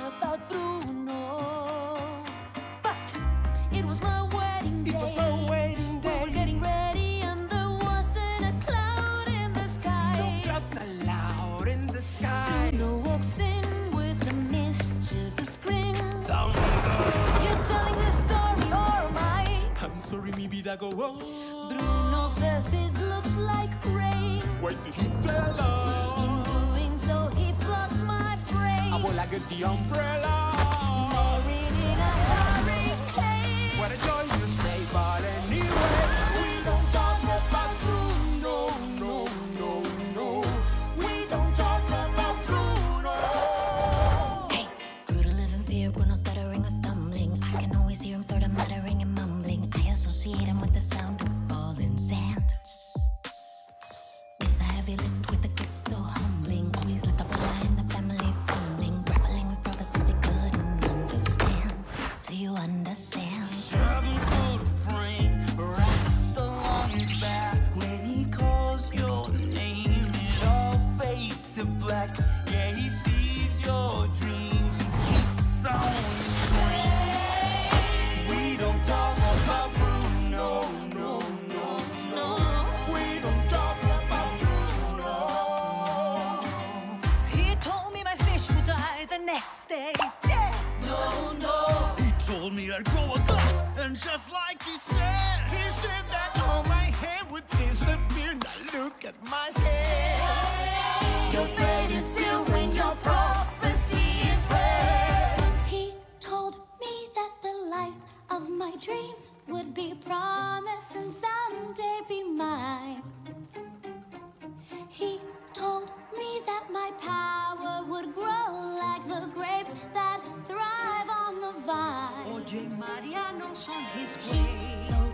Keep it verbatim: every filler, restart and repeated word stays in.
about Bruno, but it was my wedding day. It was our wedding day. We were getting ready and there wasn't a cloud in the sky. No clouds allowed in the sky. Bruno walks in with a mischievous grin. Thunder. You're telling this story or am I? I'm sorry, maybe that go wrong. Bruno says it looks like rain. Why did he tell us? In doing so, he floods my brain. I will like a the umbrella. Married in a hurricane. What a joy to stay, but anyway, we don't talk about Bruno, no, no, no. We don't talk about Bruno. Hey, grew to live in fear, Bruno stuttering or stumbling. I can always hear him sort of muttering and mumbling. I associate him with the sound of falling sand. It's a heavy lift with a gift so humbling. Always left up a lie in the family fumbling, grappling with prophecies they couldn't understand. Do you understand? Seven foot frame, racks along his back. When he calls your name, it all fades to black. Yeah, he sees your dreams, he sound your screams. We don't talk about Bruno, no, no, no. We don't talk about Bruno. He told me my fish would die the next day. Dead. No, no. He told me I'd grow a gut, and just like he said, He said that all my hair would disappear. Now look at my hair. Your fate is sealed when your prophecy is read. He told me that the life of my dreams would be promised and someday be mine. He told me that my power would grow like the grapes that thrive on the vine. Oye, Mariano, on his He way. told